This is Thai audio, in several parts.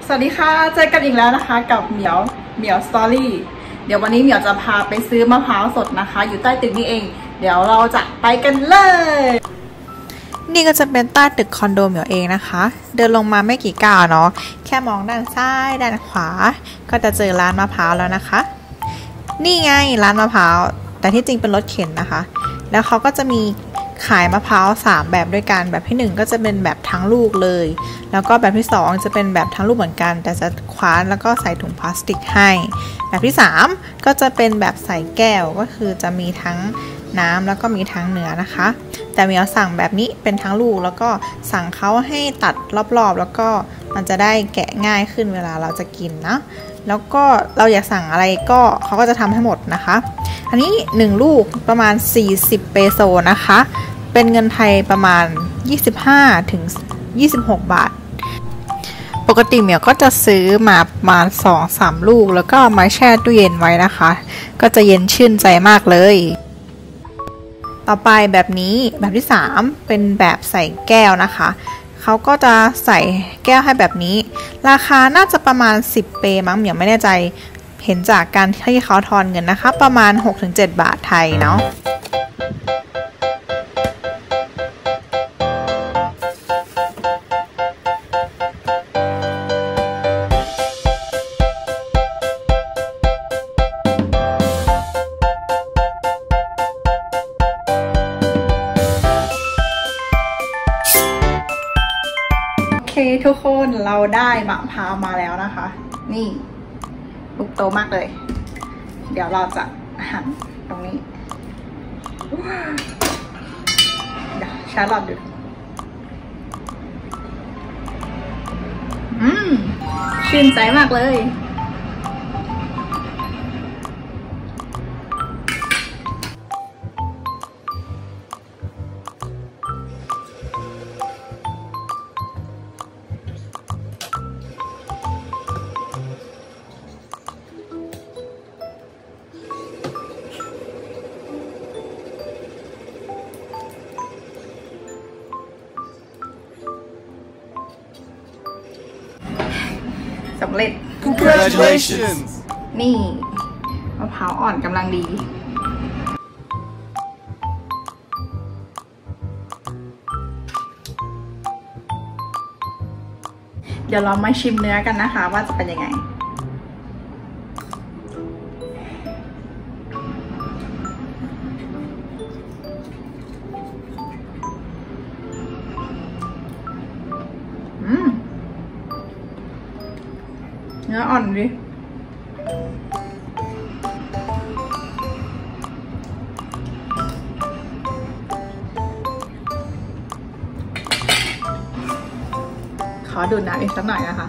สวัสดีค่ะเจอกันอีกแล้วนะคะกับเหมียวสตอรี่เดี๋ยววันนี้เหมียวจะพาไปซื้อมะพร้าวสดนะคะอยู่ใต้ตึกนี้เองเดี๋ยวเราจะไปกันเลยนี่ก็จะเป็นใต้ตึกคอนโดเหมียวเองนะคะเดินลงมาไม่กี่ก้าวเนาะแค่มองด้านซ้ายด้านขวาก็จะเจอร้านมะพร้าวแล้วนะคะนี่ไงร้านมะพร้าวแต่ที่จริงเป็นรถเข็นนะคะแล้วเขาก็จะมีขายมะพร้าว3แบบด้วยกันแบบที่1ก็จะเป็นแบบทั้งลูกเลยแล้วก็แบบที่2จะเป็นแบบทั้งลูกเหมือนกันแต่จะคว้านแล้วก็ใส่ถุงพลาสติกให้แบบที่3ก็จะเป็นแบบใส่แก้วก็คือจะมีทั้งน้ำแล้วก็มีทั้งเนื้อนะคะแต่เมียวสั่งแบบนี้เป็นทั้งลูกแล้วก็สั่งเขาให้ตัดรอบๆแล้วก็มันจะได้แกะง่ายขึ้นเวลาเราจะกินนะแล้วก็เราอยากสั่งอะไรก็เขาก็จะทำให้หมดนะคะอันนี้1ลูกประมาณ40เปโซนะคะเป็นเงินไทยประมาณ25ถึง26บาทปกติเหมียวก็จะซื้อมาประมาณ 2-3 ลูกแล้วก็มาแช่ตู้เย็นไว้นะคะก็จะเย็นชื่นใจมากเลยต่อไปแบบนี้แบบที่3เป็นแบบใส่แก้วนะคะเขาก็จะใส่แก้วให้แบบนี้ราคาน่าจะประมาณ10เปมั้งเหมียวไม่แน่ใจเห็นจากการที่เขาทอนเงินนะคะประมาณ 6-7 บาทไทยเนาะโอเคทุกคนเราได้มะพร้าวมาแล้วนะคะนี่ลูกโตมากเลยเดี๋ยวเราจะหั่นตรงนี้เดี๋ยวชาร์ลอตดูชื่นใจมากเลยสำเร็จ Congratulations นี่มะพร้าวอ่อนกำลังดีเดี๋ยวเรามาชิมเนื้อกันนะคะว่าจะเป็นยังไงเนื้ออ่อนดิขอดูดน้ำอีกสักหน่อยนะคะ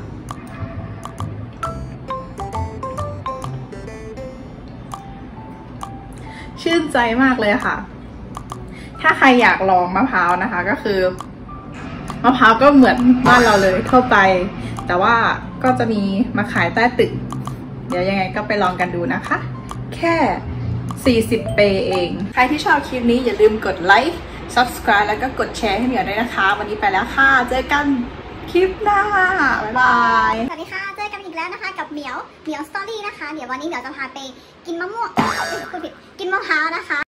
ชื่นใจมากเลยค่ะถ้าใครอยากลองมะพร้าวนะคะก็คือมะพร้าวก็เหมือนบ้านเราเลยทั่วไปแต่ว่าก็จะมีมาขายใต้ตึกเดี๋ยวยังไงก็ไปลองกันดูนะคะแค่40เปเองใครที่ชอบคลิปนี้อย่าลืมกดไลค์ Subscribe แล้วก็กดแชร์ให้เหมียวด้วยนะคะวันนี้ไปแล้วค่ะเจอกันคลิปหน้าบ๊ายบายสวัสดีค่ะเจอกันอีกแล้วนะคะกับเหมียวสตอรี่นะคะเดี๋ยววันนี้เหมียวจะพาไปกินมะม่วงพูดผิดกินมะพร้าวนะคะ